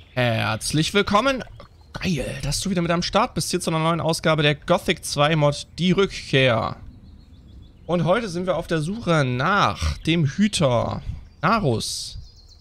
Herzlich willkommen. Geil, dass du wieder mit am Start bist hier zu einer neuen Ausgabe der Gothic 2 Mod, die Rückkehr. Und heute sind wir auf der Suche nach dem Hüter Narus.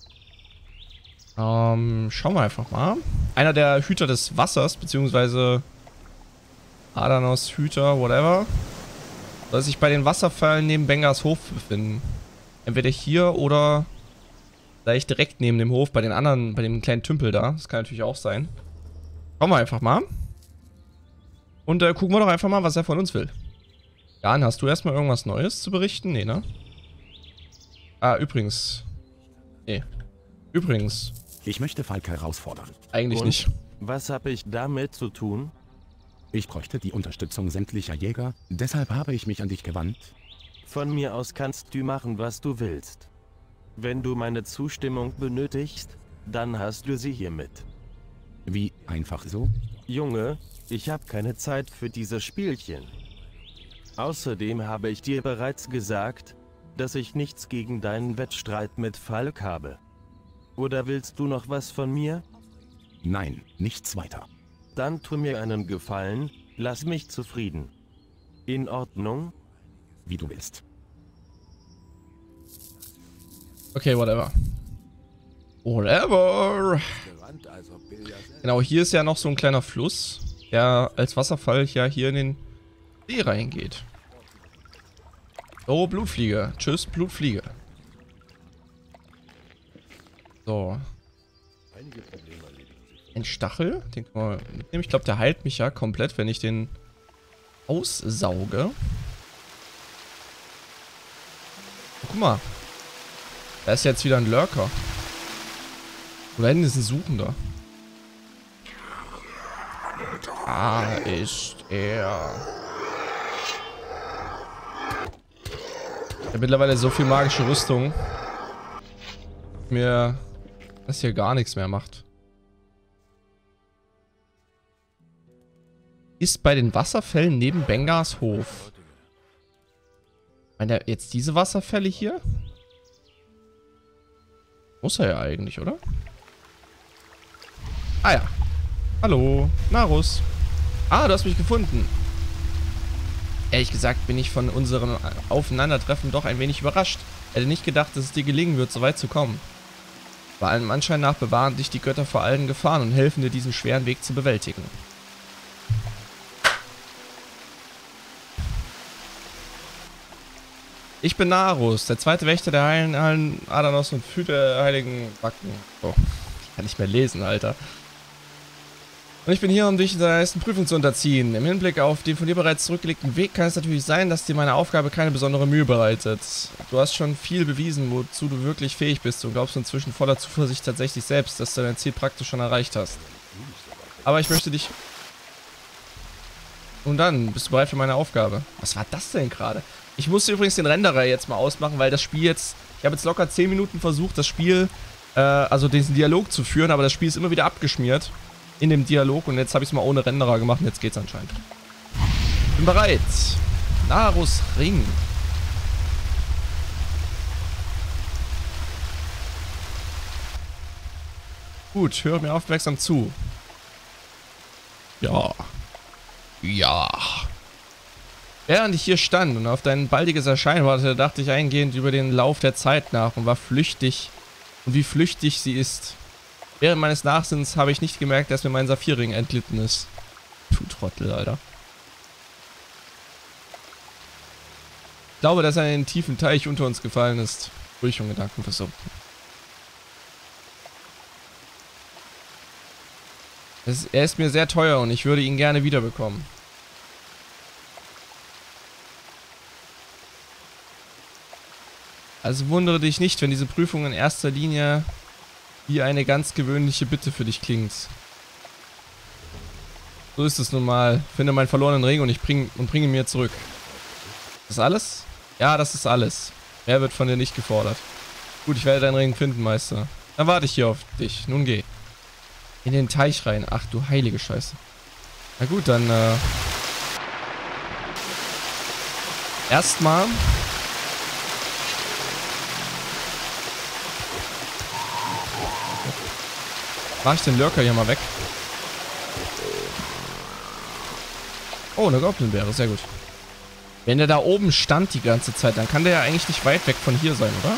Schauen wir einfach mal. Einer der Hüter des Wassers, beziehungsweise Adanos Hüter, whatever, soll sich bei den Wasserfällen neben Bengars Hof befinden. Entweder hier oder vielleicht direkt neben dem Hof bei den anderen, bei dem kleinen Tümpel da. Das kann natürlich auch sein. Schauen wir einfach mal. Und gucken wir doch einfach mal, was er von uns will. Jan, hast du erstmal irgendwas Neues zu berichten? Nee, ne? Ah, übrigens. Nee. Übrigens. Ich möchte Falk herausfordern. Eigentlich Und? nicht. Was habe ich damit zu tun? Ich bräuchte die Unterstützung sämtlicher Jäger, deshalb habe ich mich an dich gewandt. Von mir aus kannst du machen, was du willst. Wenn du meine Zustimmung benötigst, dann hast du sie hiermit. Wie einfach so? Junge, ich habe keine Zeit für diese Spielchen. Außerdem habe ich dir bereits gesagt, dass ich nichts gegen deinen Wettstreit mit Falk habe. Oder willst du noch was von mir? Nein, nichts weiter. Dann tu mir einen Gefallen, lass mich zufrieden. In Ordnung? Wie du willst. Okay, whatever. Whatever. Genau, hier ist ja noch so ein kleiner Fluss, der als Wasserfall ja hier in den See reingeht. Oh, Blutfliege. Tschüss, Blutfliege. So. Ein Stachel, den können wir mitnehmen. Ich glaube, der heilt mich ja komplett, wenn ich den aussauge. Oh, guck mal. Da ist jetzt wieder ein Lurker. Oder hinten ist ein Suchender. Da ist er. Ich habe mittlerweile so viel magische Rüstung, mir das hier gar nichts mehr macht. Ist bei den Wasserfällen neben Bengars Hof. Meint er jetzt diese Wasserfälle hier? Muss er ja eigentlich, oder? Ah ja. Hallo, Narus. Ah, du hast mich gefunden. Ehrlich gesagt bin ich von unserem Aufeinandertreffen doch ein wenig überrascht. Hätte nicht gedacht, dass es dir gelingen wird, so weit zu kommen. Bei allem Anschein nach bewahren dich die Götter vor allen Gefahren und helfen dir, diesen schweren Weg zu bewältigen. Ich bin Narus, der zweite Wächter der Heiligen Adanos und Hüter der Heiligen Backen. Oh, ich kann nicht mehr lesen, Alter. Und ich bin hier, um dich deiner ersten Prüfung zu unterziehen. Im Hinblick auf den von dir bereits zurückgelegten Weg kann es natürlich sein, dass dir meine Aufgabe keine besondere Mühe bereitet. Du hast schon viel bewiesen, wozu du wirklich fähig bist und glaubst inzwischen voller Zuversicht tatsächlich selbst, dass du dein Ziel praktisch schon erreicht hast. Aber ich möchte dich... Nun dann, bist du bereit für meine Aufgabe? Was war das denn gerade? Ich musste übrigens den Renderer jetzt mal ausmachen, weil das Spiel jetzt... Ich habe jetzt locker 10 Minuten versucht, das Spiel... also diesen Dialog zu führen, aber das Spiel ist immer wieder abgeschmiert. In dem Dialog und jetzt habe ich es mal ohne Renderer gemacht und jetzt geht's anscheinend. Bin bereit. Narus Ring. Gut, höre mir aufmerksam zu. Ja. Ja. Während ich hier stand und auf dein baldiges Erscheinen wartete, dachte ich eingehend über den Lauf der Zeit nach und war flüchtig. Und wie flüchtig sie ist. Während meines Nachsinns habe ich nicht gemerkt, dass mir mein Saphirring entglitten ist. Du Trottel, Alter. Ich glaube, dass er in den tiefen Teich unter uns gefallen ist. Ruhig schon Gedanken versunken. Er ist mir sehr teuer und ich würde ihn gerne wiederbekommen. Also wundere dich nicht, wenn diese Prüfung in erster Linie wie eine ganz gewöhnliche Bitte für dich klingt. So ist es nun mal. Finde meinen verlorenen Ring und bringe ihn mir zurück. Das ist alles? Ja, das ist alles. Mehr wird von dir nicht gefordert. Gut, ich werde deinen Ring finden, Meister. Dann warte ich hier auf dich. Nun geh. In den Teich rein. Ach du heilige Scheiße. Na gut, dann erstmal Mach ich den Lurker hier mal weg. Oh, eine Goblinbeere, sehr gut. Wenn der da oben stand die ganze Zeit, dann kann der ja eigentlich nicht weit weg von hier sein, oder?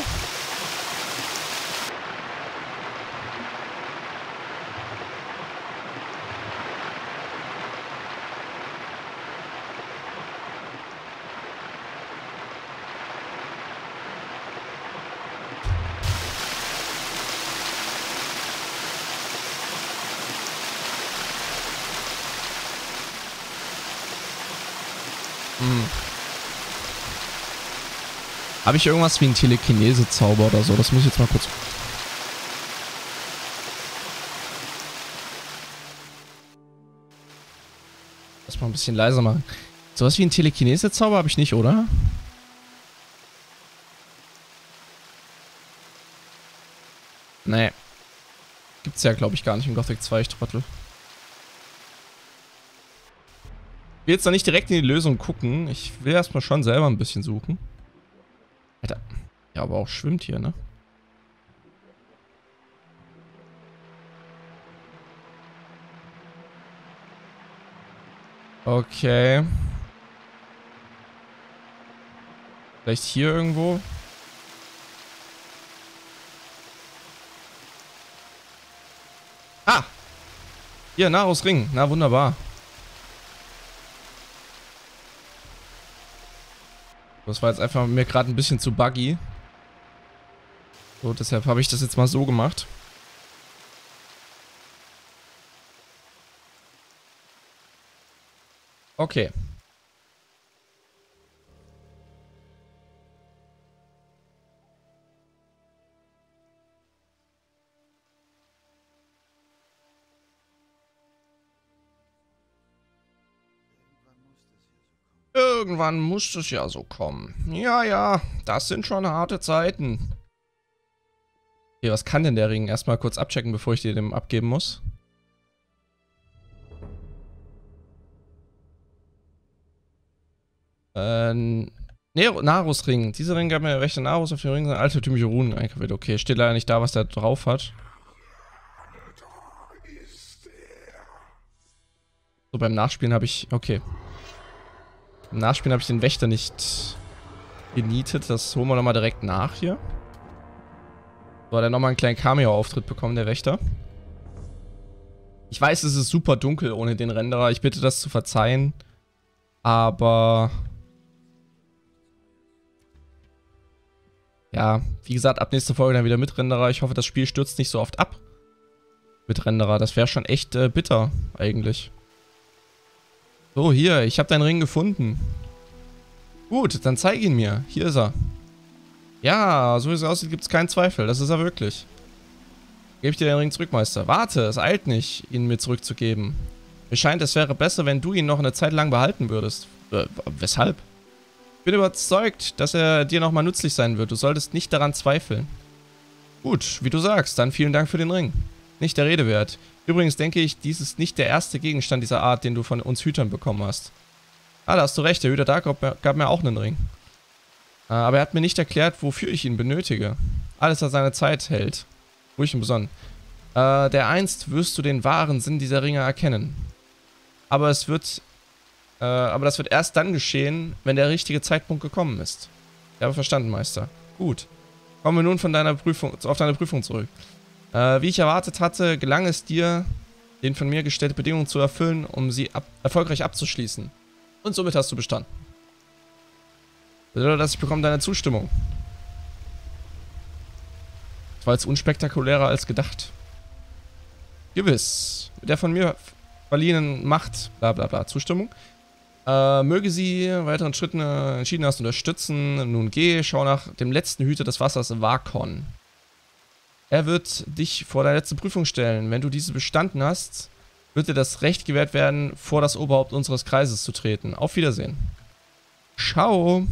Habe ich irgendwas wie einen Telekinese-Zauber oder so? Das muss ich jetzt mal kurz... Das mal ein bisschen leiser machen. Sowas wie einen Telekinese-Zauber habe ich nicht, oder? Nee. Gibt's ja, glaube ich, gar nicht im Gothic 2, ich Trottel. Ich will jetzt noch nicht direkt in die Lösung gucken. Ich will erstmal schon selber ein bisschen suchen. Alter. Ja, aber auch schwimmt hier, ne? Okay. Vielleicht hier irgendwo? Ah! Hier, Nahrungsring. Na, wunderbar. Das war jetzt einfach mir gerade ein bisschen zu buggy. So, deshalb habe ich das jetzt mal so gemacht. Okay. Irgendwann muss es ja so kommen. Ja, ja, das sind schon harte Zeiten. Okay, was kann denn der Ring? Erstmal kurz abchecken, bevor ich dir den abgeben muss. Narusring. Dieser Ring gab mir rechte Narus, auf dem Ring sind altertümliche Runen eingraviert. Okay, steht leider nicht da, was der drauf hat. So, beim Nachspielen habe ich... Okay. Im Nachspielen habe ich den Wächter nicht genietet. Das holen wir nochmal direkt nach hier. So, hat er nochmal einen kleinen Cameo-Auftritt bekommen, der Wächter. Ich weiß, es ist super dunkel ohne den Renderer. Ich bitte das zu verzeihen. Aber... Ja, wie gesagt, ab nächster Folge dann wieder mit Renderer. Ich hoffe, das Spiel stürzt nicht so oft ab. Mit Renderer. Das wäre schon echt bitter, eigentlich. So, hier, ich habe deinen Ring gefunden. Gut, dann zeig ihn mir. Hier ist er. Ja, so wie es aussieht, gibt es keinen Zweifel. Das ist er wirklich. Gebe ich dir den Ring zurück, Meister. Warte, es eilt nicht, ihn mir zurückzugeben. Mir scheint, es wäre besser, wenn du ihn noch eine Zeit lang behalten würdest. Weshalb? Ich bin überzeugt, dass er dir nochmal nützlich sein wird. Du solltest nicht daran zweifeln. Gut, wie du sagst, dann vielen Dank für den Ring. Nicht der Rede wert. Übrigens denke ich, dies ist nicht der erste Gegenstand dieser Art, den du von uns Hütern bekommen hast. Ah, da hast du recht, der Hüter Dark gab mir auch einen Ring. Aber er hat mir nicht erklärt, wofür ich ihn benötige. Alles, was seine Zeit hält. Ruhig und besonnen. Dereinst wirst du den wahren Sinn dieser Ringe erkennen. Aber das wird erst dann geschehen, wenn der richtige Zeitpunkt gekommen ist. Ich habe verstanden, Meister. Gut. Kommen wir nun auf deine Prüfung zurück. Wie ich erwartet hatte, gelang es dir, den von mir gestellte Bedingungen zu erfüllen, um sie erfolgreich abzuschließen. Und somit hast du bestanden. Bedeutet das, ich bekomme deine Zustimmung. Das war jetzt unspektakulärer als gedacht. Gewiss. Mit der von mir verliehenen Macht, bla bla bla, Zustimmung. Möge sie weiteren Schritten entschieden hast unterstützen. Nun geh, schau nach dem letzten Hüter des Wassers, Vakon. Er wird dich vor deine letzte Prüfung stellen. Wenn du diese bestanden hast, wird dir das Recht gewährt werden, vor das Oberhaupt unseres Kreises zu treten. Auf Wiedersehen. Ciao.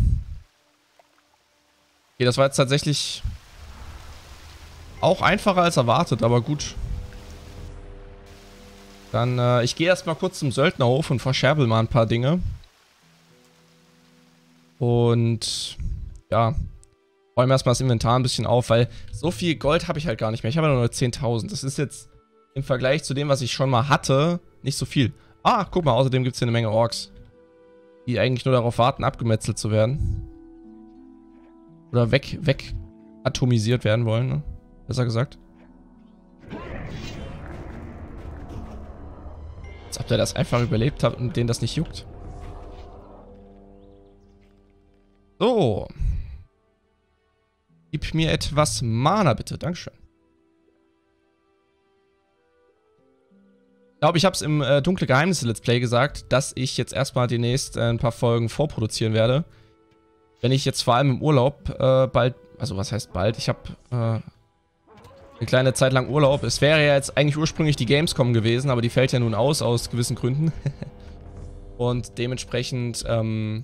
Okay, das war jetzt tatsächlich auch einfacher als erwartet, aber gut. Dann, ich gehe erstmal kurz zum Söldnerhof und verscherbel mal ein paar Dinge. Und, ja, räume erstmal das Inventar ein bisschen auf, weil so viel Gold habe ich halt gar nicht mehr. Ich habe ja nur 10.000. Das ist jetzt im Vergleich zu dem, was ich schon mal hatte, nicht so viel. Ah, guck mal, außerdem gibt es hier eine Menge Orks, die eigentlich nur darauf warten, abgemetzelt zu werden. Oder weg atomisiert werden wollen, ne? Besser gesagt. Als ob der das einfach überlebt hat und denen das nicht juckt. So. Gib mir etwas Mana, bitte. Dankeschön. Ich glaube, ich habe es im Dunkle Geheimnisse Let's Play gesagt, dass ich jetzt erstmal demnächst ein paar Folgen vorproduzieren werde. Wenn ich jetzt vor allem im Urlaub bald, also was heißt bald? Ich habe eine kleine Zeit lang Urlaub. Es wäre ja jetzt eigentlich ursprünglich die Gamescom gewesen, aber die fällt ja nun aus gewissen Gründen. Und dementsprechend verbringe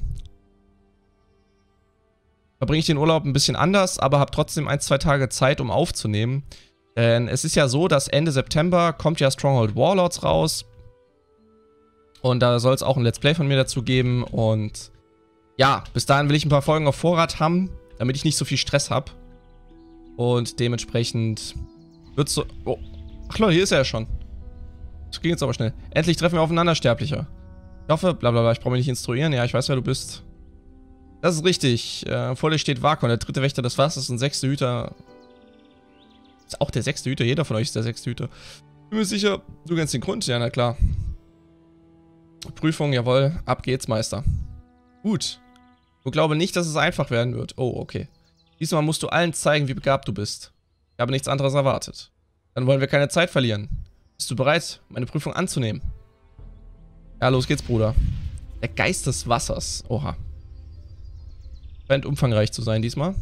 ich den Urlaub ein bisschen anders, aber habe trotzdem 1-2 Tage Zeit, um aufzunehmen. Denn es ist ja so, dass Ende September kommt ja Stronghold Warlords raus. Und da soll es auch ein Let's Play von mir dazu geben. Und ja, bis dahin will ich ein paar Folgen auf Vorrat haben, damit ich nicht so viel Stress habe. Und dementsprechend wird so... Oh. Ach Leute, hier ist er ja schon. Das ging jetzt aber schnell. Endlich treffen wir aufeinander, Sterblicher. Ich hoffe, blablabla, ich brauche mich nicht instruieren. Ja, ich weiß, wer du bist. Das ist richtig. Vor dir steht Vakon, der 3. Wächter des Wassers und 6. Hüter... Ist auch der 6. Hüter? Jeder von euch ist der 6. Hüter. Bin mir sicher, du kennst den Grund? Ja, na klar. Prüfung, jawohl. Ab geht's, Meister. Gut. Ich glaube nicht, dass es einfach werden wird. Oh, okay. Diesmal musst du allen zeigen, wie begabt du bist. Ich habe nichts anderes erwartet. Dann wollen wir keine Zeit verlieren. Bist du bereit, meine Prüfung anzunehmen? Ja, los geht's, Bruder. Der Geist des Wassers. Oha. Scheint umfangreich zu sein diesmal.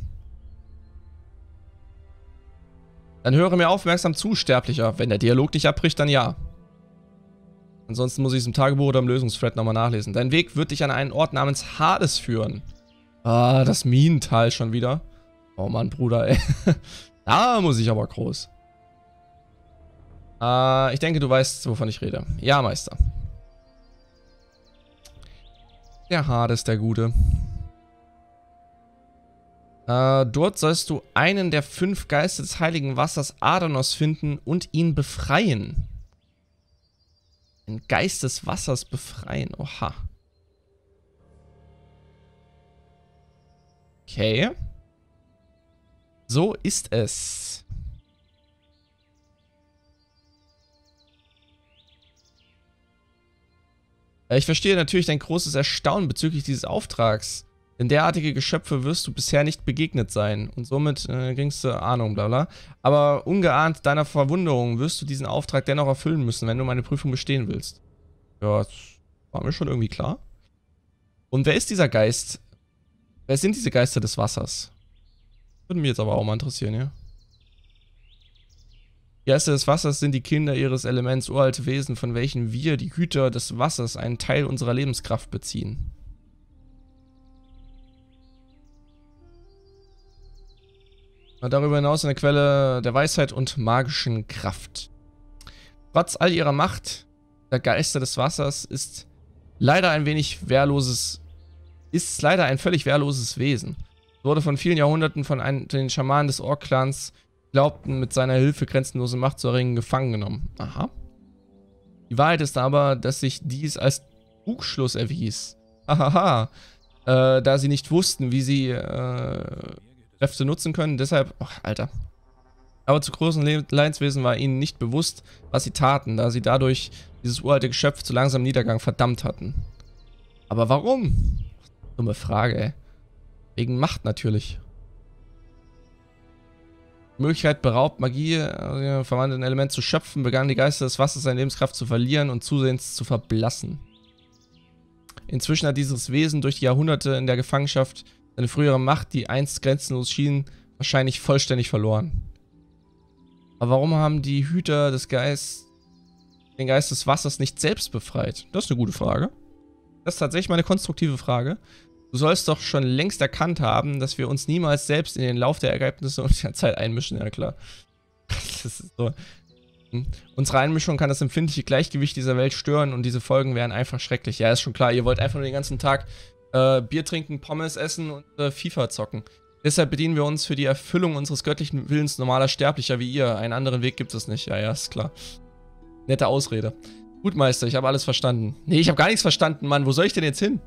Dann höre mir aufmerksam zu, Sterblicher. Wenn der Dialog nicht abbricht, dann ja. Ansonsten muss ich es im Tagebuch oder im Lösungsthread nochmal nachlesen. Dein Weg wird dich an einen Ort namens Hades führen. Ah, das Minental schon wieder. Oh Mann, Bruder, ey. Da muss ich aber groß. Ich denke, du weißt, wovon ich rede. Ja, Meister. Der Hades, der Gute. Dort sollst du einen der 5 Geister des heiligen Wassers Adanos finden und ihn befreien. Den Geist des Wassers befreien. Oha. Okay. So ist es. Ich verstehe natürlich dein großes Erstaunen bezüglich dieses Auftrags. Denn derartige Geschöpfe wirst du bisher nicht begegnet sein. Und somit geringste Ahnung, bla bla. Aber ungeahnt deiner Verwunderung wirst du diesen Auftrag dennoch erfüllen müssen, wenn du meine Prüfung bestehen willst. Ja, das war mir schon irgendwie klar. Und wer ist dieser Geist? Wer sind diese Geister des Wassers? Würde mich jetzt aber auch mal interessieren, ja. Die Geister des Wassers sind die Kinder ihres Elements, uralte Wesen, von welchen wir, die Hüter des Wassers, einen Teil unserer Lebenskraft beziehen. Darüber hinaus eine Quelle der Weisheit und magischen Kraft. Trotz all ihrer Macht, der Geister des Wassers ist leider ein völlig wehrloses Wesen. Es wurde von vielen Jahrhunderten von den Schamanen des Ork-Clans glaubten, mit seiner Hilfe grenzenlose Macht zu erringen, gefangen genommen. Aha. Die Wahrheit ist aber, dass sich dies als Trugschluss erwies. Hahaha. Da sie nicht wussten, wie sie Kräfte nutzen können, deshalb... Ach, Alter. Aber zu großen Leinswesen war ihnen nicht bewusst, was sie taten, da sie dadurch dieses uralte Geschöpf zu langsamem Niedergang verdammt hatten. Aber warum? Dumme Frage, ey. Wegen Macht natürlich. Die Möglichkeit beraubt, Magie, verwandelten Element zu schöpfen, begannen die Geister des Wassers seine Lebenskraft zu verlieren und zusehends zu verblassen. Inzwischen hat dieses Wesen durch die Jahrhunderte in der Gefangenschaft seine frühere Macht, die einst grenzenlos schien, wahrscheinlich vollständig verloren. Aber warum haben die Hüter des den Geist des Wassers nicht selbst befreit? Das ist eine gute Frage. Das ist tatsächlich mal eine konstruktive Frage. Du sollst doch schon längst erkannt haben, dass wir uns niemals selbst in den Lauf der Ereignisse und der Zeit einmischen. Ja klar. Das ist so. Unsere Einmischung kann das empfindliche Gleichgewicht dieser Welt stören und diese Folgen wären einfach schrecklich. Ja, ist schon klar. Ihr wollt einfach nur den ganzen Tag Bier trinken, Pommes essen und FIFA zocken. Deshalb bedienen wir uns für die Erfüllung unseres göttlichen Willens normaler Sterblicher wie ihr. Einen anderen Weg gibt es nicht. Ja, ja, ist klar. Nette Ausrede. Gut, Meister, ich habe alles verstanden. Nee, ich habe gar nichts verstanden, Mann. Wo soll ich denn jetzt hin?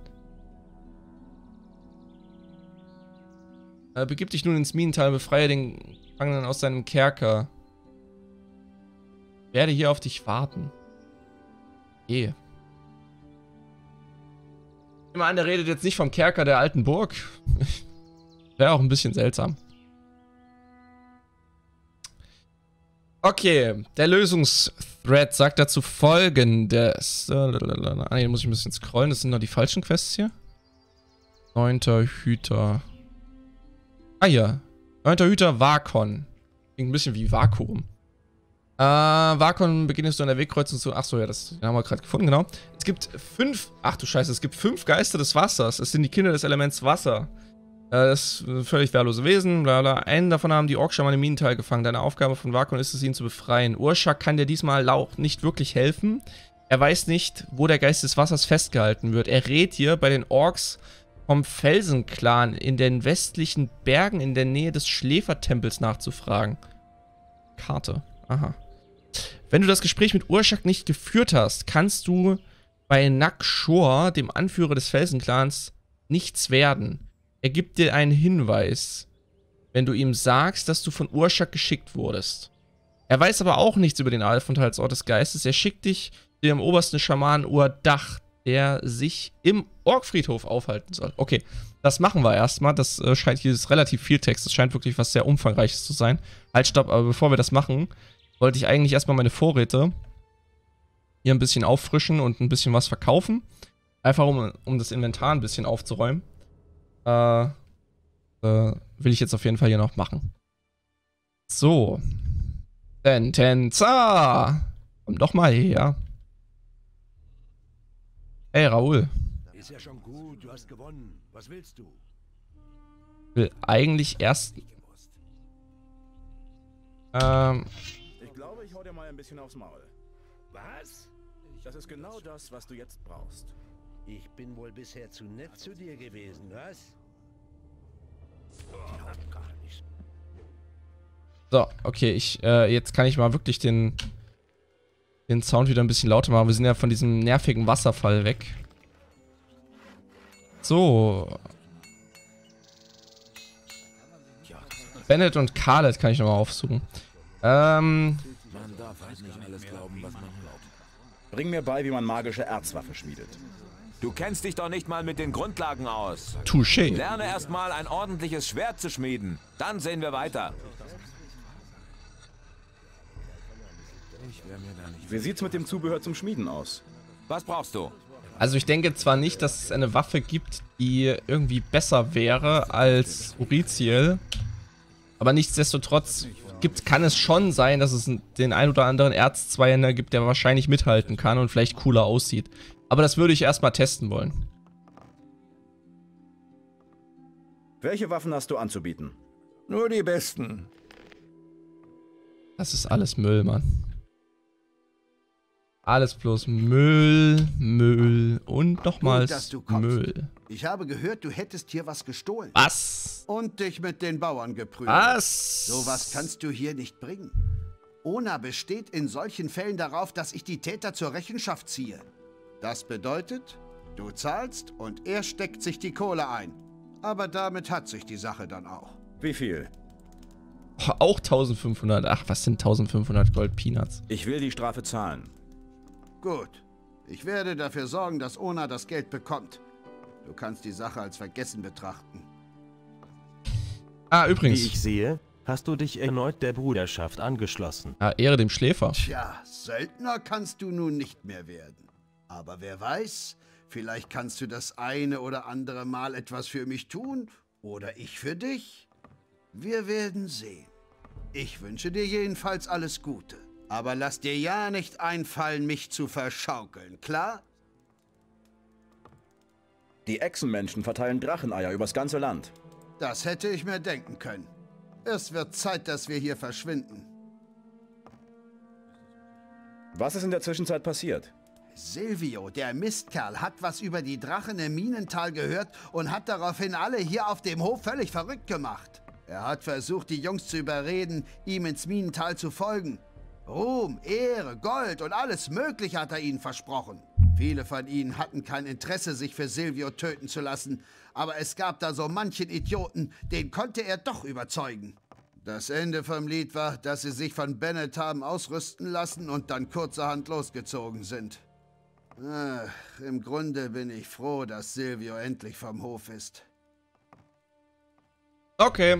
Begib dich nun ins Minental und befreie den Gefangenen aus seinem Kerker. Ich werde hier auf dich warten. Ich nehme an, der redet jetzt nicht vom Kerker der alten Burg. Wäre auch ein bisschen seltsam. Okay, der Lösungsthread sagt dazu Folgendes. Ah, hier muss ich ein bisschen scrollen. Das sind noch die falschen Quests hier. 9. Hüter. Ah ja. 9. Hüter Vakon. Klingt ein bisschen wie Vakuum. Vakon beginnst du an der Wegkreuzung zu. Achso, ja, das haben wir gerade gefunden, genau. Es gibt 5. Ach du Scheiße, es gibt 5 Geister des Wassers. Es sind die Kinder des Elements Wasser. Das ist völlig wehrlose Wesen, bla bla. Einen davon haben die Orkschamane im Minental gefangen. Deine Aufgabe von Vakon ist es, ihn zu befreien. Urshak kann dir diesmal auch nicht wirklich helfen. Er weiß nicht, wo der Geist des Wassers festgehalten wird. Er rät dir, bei den Orks vom Felsenclan in den westlichen Bergen in der Nähe des Schläfertempels nachzufragen. Karte. Aha. Wenn du das Gespräch mit Urshak nicht geführt hast, kannst du bei Nakshor, dem Anführer des Felsenclans, nichts werden. Er gibt dir einen Hinweis, wenn du ihm sagst, dass du von Urshak geschickt wurdest. Er weiß aber auch nichts über den Aufenthaltsort des Geistes. Er schickt dich zu dem obersten Schamanen Urdach, der sich im Orkfriedhof aufhalten soll. Okay, das machen wir erstmal. Das scheint, hier ist relativ viel Text. Das scheint wirklich was sehr Umfangreiches zu sein. Halt, stopp, aber bevor wir das machen, wollte ich eigentlich erstmal meine Vorräte hier ein bisschen auffrischen und ein bisschen was verkaufen. Einfach um das Inventar ein bisschen aufzuräumen. Will ich jetzt auf jeden Fall hier noch machen. So. Sentenza! Komm doch mal her. Hey, Raoul. Ist ja schon gut, du hast gewonnen. Was willst du? Ich will eigentlich erst... Ich glaube, ich hau dir mal ein bisschen aufs Maul. Was? Das ist genau das, was du jetzt brauchst. Ich bin wohl bisher zu nett zu dir gewesen, was? Gar nicht. So, okay, jetzt kann ich mal wirklich den Sound wieder ein bisschen lauter machen. Wir sind ja von diesem nervigen Wasserfall weg. So. Bennett und Khaled kann ich nochmal aufsuchen. Man darf halt nicht alles glauben, was man glaubt. Bring mir bei, wie man magische Erzwaffe schmiedet. Du kennst dich doch nicht mal mit den Grundlagen aus. Touché. Lerne erstmal ein ordentliches Schwert zu schmieden. Dann sehen wir weiter. Wie sieht's mit dem Zubehör zum Schmieden aus? Was brauchst du? Also ich denke zwar nicht, dass es eine Waffe gibt, die irgendwie besser wäre als Uriziel, aber nichtsdestotrotz kann es schon sein, dass es den ein oder anderen Erzzweihänder gibt, der wahrscheinlich mithalten kann und vielleicht cooler aussieht. Aber das würde ich erstmal testen wollen. Welche Waffen hast du anzubieten? Nur die besten. Das ist alles Müll, Mann. Alles bloß Müll, Müll und nochmals Gut, dass du kommst. Müll. Ich habe gehört, du hättest hier was gestohlen. Was? Und dich mit den Bauern geprügelt. Was? Sowas kannst du hier nicht bringen. Ona besteht in solchen Fällen darauf, dass ich die Täter zur Rechenschaft ziehe. Das bedeutet, du zahlst und er steckt sich die Kohle ein. Aber damit hat sich die Sache dann auch. Wie viel? Auch 1500. Ach, was sind 1500 Gold Peanuts? Ich will die Strafe zahlen. Gut. Ich werde dafür sorgen, dass Ona das Geld bekommt. Du kannst die Sache als vergessen betrachten. Ah, übrigens. Wie ich sehe, hast du dich erneut der Bruderschaft angeschlossen. Ah, Ehre dem Schläfer. Tja, Söldner kannst du nun nicht mehr werden. Aber wer weiß, vielleicht kannst du das eine oder andere Mal etwas für mich tun oder ich für dich. Wir werden sehen. Ich wünsche dir jedenfalls alles Gute. Aber lass dir ja nicht einfallen, mich zu verschaukeln, klar? Die Echsenmenschen verteilen Dracheneier übers ganze Land. Das hätte ich mir denken können. Es wird Zeit, dass wir hier verschwinden. Was ist in der Zwischenzeit passiert? Silvio, der Mistkerl, hat was über die Drachen im Minental gehört und hat daraufhin alle hier auf dem Hof völlig verrückt gemacht. Er hat versucht, die Jungs zu überreden, ihm ins Minental zu folgen. Ruhm, Ehre, Gold und alles Mögliche hat er ihnen versprochen. Viele von ihnen hatten kein Interesse, sich für Silvio töten zu lassen, aber es gab da so manchen Idioten, den konnte er doch überzeugen. Das Ende vom Lied war, dass sie sich von Bennett haben ausrüsten lassen und dann kurzerhand losgezogen sind. Ach, im Grunde bin ich froh, dass Silvio endlich vom Hof ist. Okay.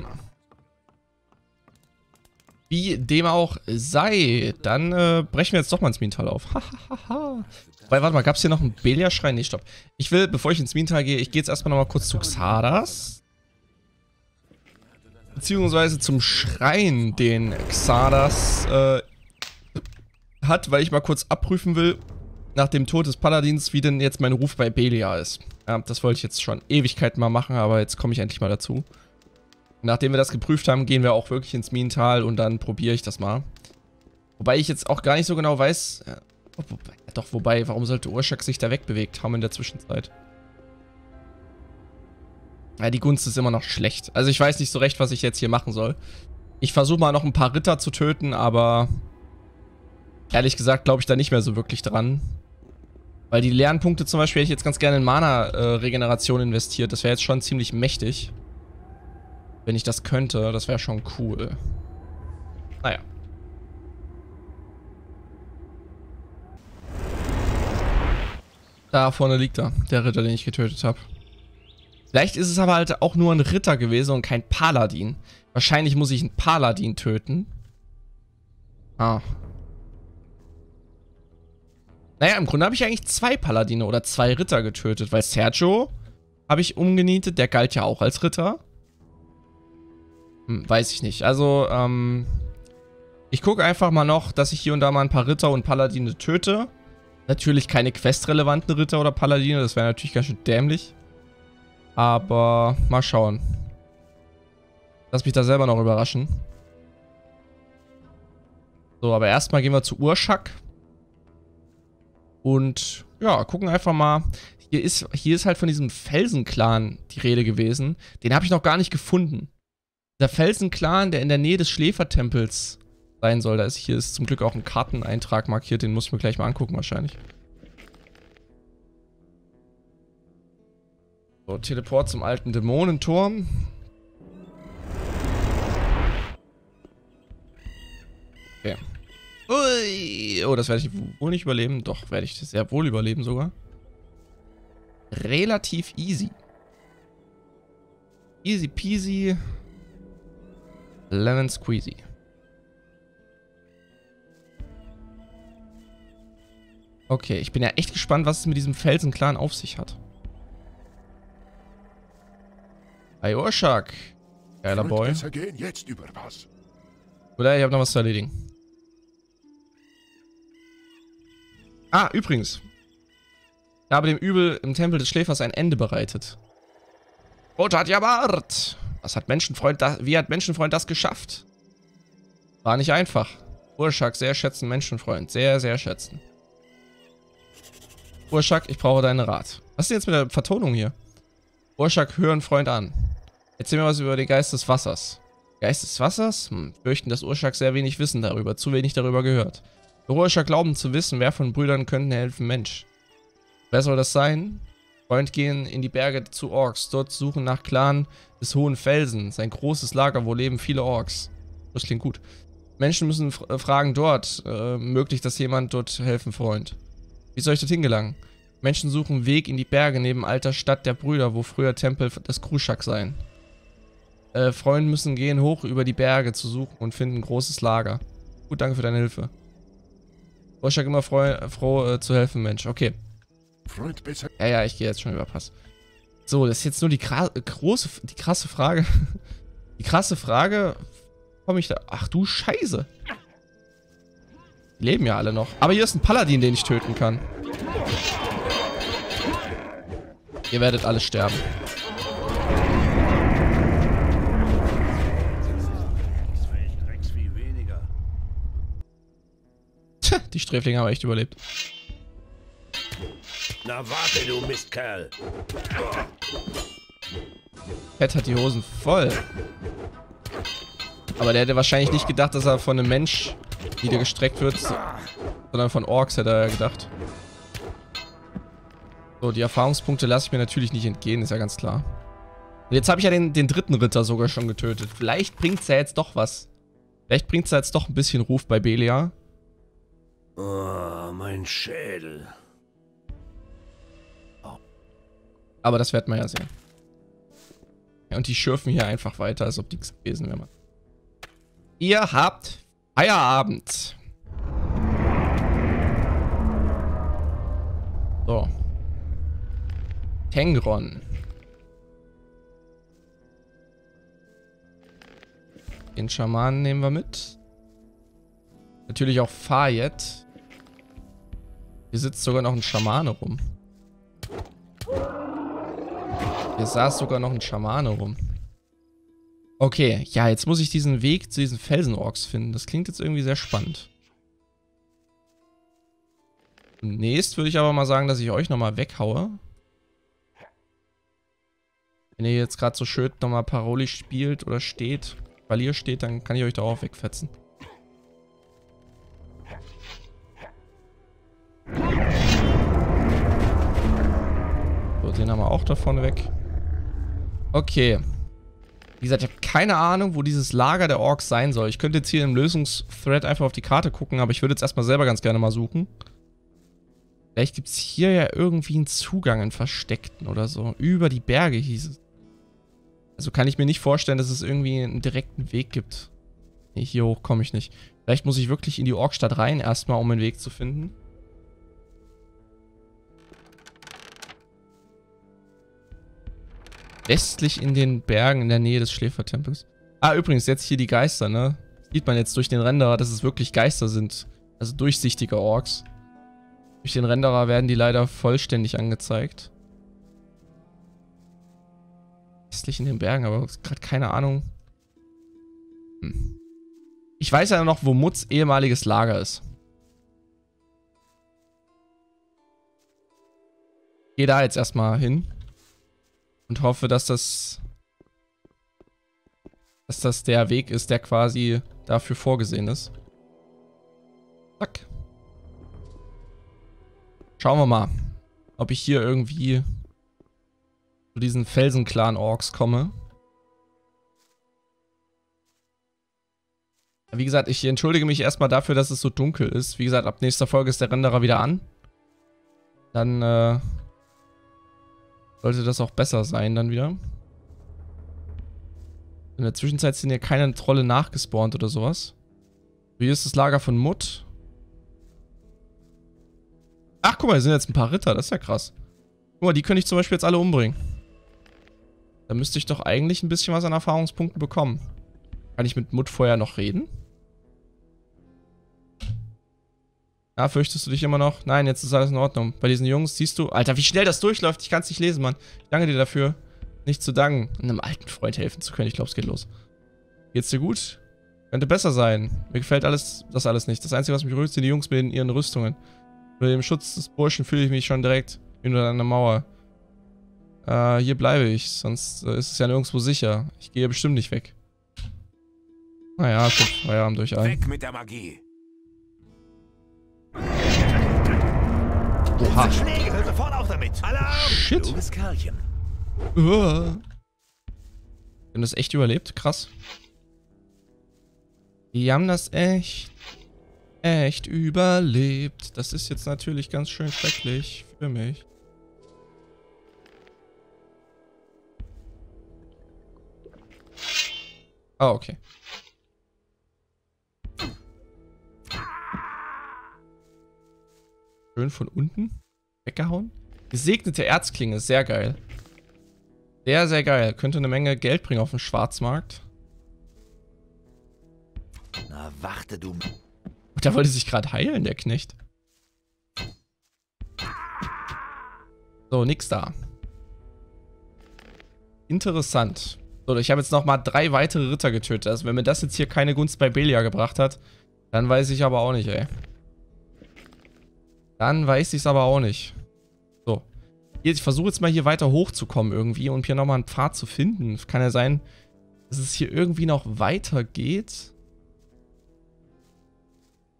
Wie dem auch sei, dann brechen wir jetzt doch mal ins Minental auf. Hahaha. Weil, warte mal, gab es hier noch einen Belia-Schrein? Nee, stopp. Ich will, bevor ich ins Minental gehe, ich gehe jetzt erstmal nochmal kurz zu Xardas. Beziehungsweise zum Schrein, den Xardas hat, weil ich mal kurz abprüfen will, nach dem Tod des Paladins, wie denn jetzt mein Ruf bei Belia ist. Ja, das wollte ich jetzt schon Ewigkeiten mal machen, aber jetzt komme ich endlich mal dazu. Nachdem wir das geprüft haben, gehen wir auch wirklich ins Minental und dann probiere ich das mal. Wobei ich jetzt auch gar nicht so genau weiß... wobei, warum sollte Urshak sich da wegbewegt haben in der Zwischenzeit? Ja, die Gunst ist immer noch schlecht. Also ich weiß nicht so recht, was ich jetzt hier machen soll. Ich versuche mal noch ein paar Ritter zu töten, aber... Ehrlich gesagt glaube ich da nicht mehr so wirklich dran. Weil die Lernpunkte zum Beispiel hätte ich jetzt ganz gerne in Mana-Regeneration investiert. Das wäre jetzt schon ziemlich mächtig. Wenn ich das könnte, das wäre schon cool. Naja. Da vorne liegt er, der Ritter, den ich getötet habe. Vielleicht ist es aber halt auch nur ein Ritter gewesen und kein Paladin. Wahrscheinlich muss ich einen Paladin töten. Ah. Naja, im Grunde habe ich eigentlich 2 Paladine oder 2 Ritter getötet, weil Sergio habe ich umgenietet, der galt ja auch als Ritter. Weiß ich nicht. Also, ich gucke einfach mal noch, dass ich hier und da mal ein paar Ritter und Paladine töte. Natürlich keine questrelevanten Ritter oder Paladine, das wäre natürlich ganz schön dämlich. Aber mal schauen. Lass mich da selber noch überraschen. So, aber erstmal gehen wir zu Urshak. Und ja, gucken einfach mal. Hier ist halt von diesem Felsenclan die Rede gewesen. Den habe ich noch gar nicht gefunden. Der Felsenclan, der in der Nähe des Schläfertempels sein soll. Hier ist zum Glück auch ein Karteneintrag markiert. Den muss ich mir gleich mal angucken wahrscheinlich. So, Teleport zum alten Dämonenturm. Okay. Ui. Oh, das werde ich wohl nicht überleben. Doch, werde ich sehr wohl überleben sogar. Relativ easy. Easy peasy. Lemon squeezy. Okay, ich bin ja echt gespannt, was es mit diesem Felsenclan auf sich hat. Hi Urshak. Geiler Boy. Oder ich habe noch was zu erledigen. Ah, übrigens. Ich habe dem Übel im Tempel des Schläfers ein Ende bereitet. Rotat Jabart! Wie hat Menschenfreund das geschafft? War nicht einfach. Urshak, sehr schätzen Menschenfreund. Sehr, sehr schätzen. Urshak, ich brauche deinen Rat. Was ist denn jetzt mit der Vertonung hier? Urshak, hör einen Freund an. Erzähl mir was über den Geist des Wassers. Geist des Wassers? Fürchten, dass Urshak sehr wenig wissen darüber. Zu wenig darüber gehört. Urshak glauben zu wissen, wer von Brüdern könnte helfen Mensch. Wer soll das sein? Freund gehen in die Berge zu Orks. Dort suchen nach Clan des Hohen Felsens. Ein großes Lager, wo leben viele Orks. Das klingt gut. Menschen müssen fragen dort. Möglich, dass jemand dort helfen, Freund. Wie soll ich dorthin gelangen? Menschen suchen Weg in die Berge neben alter Stadt der Brüder, wo früher Tempel des Krushak seien. Freunde müssen gehen hoch über die Berge zu suchen und finden ein großes Lager. Gut, danke für deine Hilfe. Urshak immer froh zu helfen, Mensch. Okay. Ja, ich gehe jetzt schon über Pass. So, das ist jetzt nur die krasse Frage. Die krasse Frage, komme ich da... Ach du Scheiße. Die leben ja alle noch. Aber hier ist ein Paladin, den ich töten kann. Ihr werdet alle sterben. Tja, die Sträflinge haben echt überlebt. Na warte, du Mistkerl. Pet hat die Hosen voll. Aber der hätte wahrscheinlich nicht gedacht, dass er von einem Mensch niedergestreckt wird, sondern von Orks, hätte er ja gedacht. So, die Erfahrungspunkte lasse ich mir natürlich nicht entgehen, ist ja ganz klar. Und jetzt habe ich ja den dritten Ritter sogar schon getötet. Vielleicht bringt es ja jetzt doch was. Vielleicht bringt es ja jetzt doch ein bisschen Ruf bei Belia. Oh, mein Schädel. Aber das werden wir ja sehen. Ja, und die schürfen hier einfach weiter, als ob nichts gewesen wäre. Ihr habt Feierabend. So. Tengron. Den Schamanen nehmen wir mit. Natürlich auch Fayet. Hier sitzt sogar noch ein Schamane rum. Hier saß sogar noch ein Schamane rum. Okay, ja, jetzt muss ich diesen Weg zu diesen Felsenorks finden. Das klingt jetzt irgendwie sehr spannend. Zunächst würde ich aber mal sagen, dass ich euch nochmal weghaue. Wenn ihr jetzt gerade so schön nochmal Paroli spielt oder steht, Valier steht, dann kann ich euch da auch wegfetzen. So, den haben wir auch da vorne weg. Okay. Wie gesagt, ich habe keine Ahnung, wo dieses Lager der Orks sein soll. Ich könnte jetzt hier im Lösungsthread einfach auf die Karte gucken, aber ich würde jetzt erstmal selber ganz gerne mal suchen. Vielleicht gibt es hier ja irgendwie einen Zugang, einen versteckten oder so. Über die Berge hieß es. Also kann ich mir nicht vorstellen, dass es irgendwie einen direkten Weg gibt. Nee, hier hoch komme ich nicht. Vielleicht muss ich wirklich in die Orkstadt rein erstmal, um einen Weg zu finden. Westlich in den Bergen in der Nähe des Schläfertempels. Ah, übrigens, jetzt hier die Geister, ne? Sieht man jetzt durch den Renderer, dass es wirklich Geister sind. Also durchsichtige Orks. Durch den Renderer werden die leider vollständig angezeigt. Westlich in den Bergen, aber gerade keine Ahnung. Ich weiß ja noch, wo Mutz ehemaliges Lager ist. Ich gehe da jetzt erstmal hin. Und hoffe, dass das der Weg ist, der quasi dafür vorgesehen ist. Zack. Schauen wir mal, ob ich hier irgendwie zu diesen Felsenclan-Orks komme. Wie gesagt, ich entschuldige mich erstmal dafür, dass es so dunkel ist. Wie gesagt, ab nächster Folge ist der Renderer wieder an. Dann, sollte das auch besser sein dann wieder. In der Zwischenzeit sind hier keine Trolle nachgespawnt oder sowas. Hier ist das Lager von Mutt. Ach, guck mal, hier sind jetzt ein paar Ritter. Das ist ja krass. Guck mal, die könnte ich zum Beispiel jetzt alle umbringen. Da müsste ich doch eigentlich ein bisschen was an Erfahrungspunkten bekommen. Kann ich mit Mutt vorher noch reden? Ja, fürchtest du dich immer noch? Nein, jetzt ist alles in Ordnung. Bei diesen Jungs siehst du... Alter, wie schnell das durchläuft. Ich kann es nicht lesen, Mann. Ich danke dir dafür. Nicht zu danken, einem alten Freund helfen zu können. Ich glaube, es geht los. Geht's dir gut? Könnte besser sein. Mir gefällt das alles nicht. Das Einzige, was mich rührt, sind die Jungs mit ihren Rüstungen. Mit dem Schutz des Burschen fühle ich mich schon direkt hinter einer Mauer. Hier bleibe ich. Sonst ist es ja nirgendwo sicher. Ich gehe bestimmt nicht weg. Naja, gut. Feierabend durch ein. Weg mit der Magie. Oha. Schläge, hör sofort auf damit. Alarm! Shit. Kluges Kerlchen. Wir haben das echt überlebt. Krass. Die haben das echt überlebt. Das ist jetzt natürlich ganz schön schrecklich für mich. Ah, okay. Schön von unten weggehauen. Gesegnete Erzklinge, sehr geil. Sehr, sehr geil. Könnte eine Menge Geld bringen auf dem Schwarzmarkt. Na, warte du. Und der wollte sich gerade heilen, der Knecht. So, nix da. Interessant. So, ich habe jetzt nochmal 3 weitere Ritter getötet. Also wenn mir das jetzt hier keine Gunst bei Belia gebracht hat, dann weiß ich aber auch nicht, ey. Dann weiß ich es aber auch nicht. So. Ich versuche jetzt mal hier weiter hochzukommen irgendwie und hier nochmal einen Pfad zu finden. Kann ja sein, dass es hier irgendwie noch weiter geht.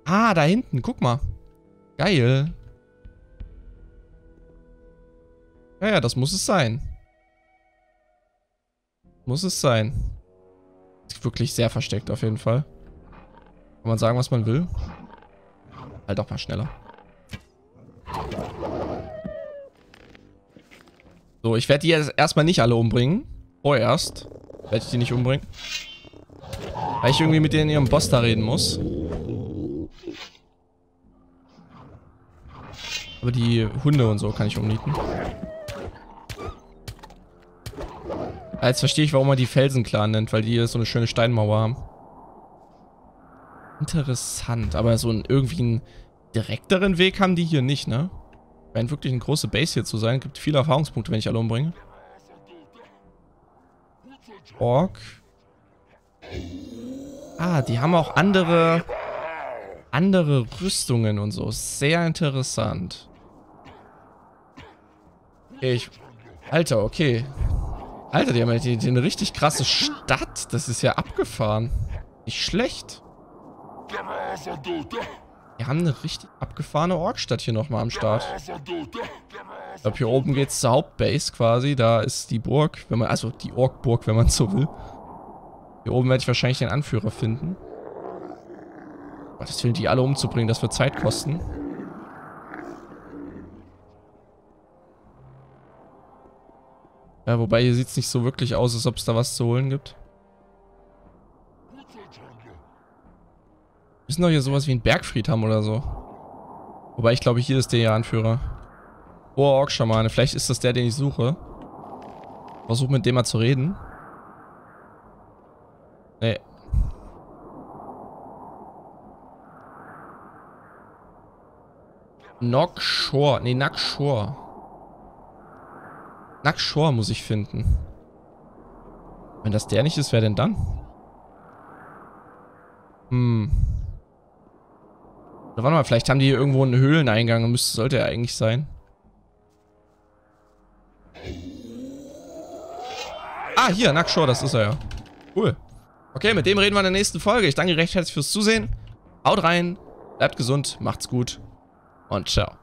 Ah, da hinten. Guck mal. Geil. Ja, das muss es sein. Muss es sein. Ist wirklich sehr versteckt auf jeden Fall. Kann man sagen, was man will? Halt doch mal schneller. So, ich werde die jetzt erstmal nicht alle umbringen. Vorerst werde ich die nicht umbringen. Weil ich irgendwie mit denen in ihrem Boss da reden muss. Aber die Hunde und so kann ich umnieten. Jetzt verstehe ich, warum man die Felsenclan nennt, weil die hier so eine schöne Steinmauer haben. Interessant, aber so irgendwie einen direkteren Weg haben die hier nicht, ne? Scheint wirklich eine große Base hier zu sein. Gibt viele Erfahrungspunkte, wenn ich alle umbringe. Ork. Ah, die haben auch andere Rüstungen und so. Sehr interessant. Okay, Alter, okay. Alter, die haben ja eine richtig krasse Stadt. Das ist ja abgefahren. Nicht schlecht. Wir haben eine richtig abgefahrene Orkstadt hier nochmal am Start. Ich glaube, hier oben geht's zur Hauptbase quasi. Da ist die Burg, wenn man, also die Orkburg, wenn man so will. Hier oben werde ich wahrscheinlich den Anführer finden. Das will die alle umzubringen, das wird Zeit kosten. Ja, wobei hier sieht es nicht so wirklich aus, als ob es da was zu holen gibt. Wir müssen doch hier sowas wie einen Bergfried haben oder so. Wobei ich glaube, hier ist der Anführer. Oh, Ork-Schamane. Vielleicht ist das der, den ich suche. Versuch mit dem mal zu reden. Nee. Nakshor. Nee, Nakshor. Nakshor muss ich finden. Wenn das der nicht ist, wer denn dann? Oder warte mal, vielleicht haben die hier irgendwo einen Höhleneingang. Sollte er eigentlich sein. Ah, hier, Nakshor, das ist er ja. Cool. Okay, mit dem reden wir in der nächsten Folge. Ich danke recht herzlich fürs Zusehen. Haut rein, bleibt gesund, macht's gut und ciao.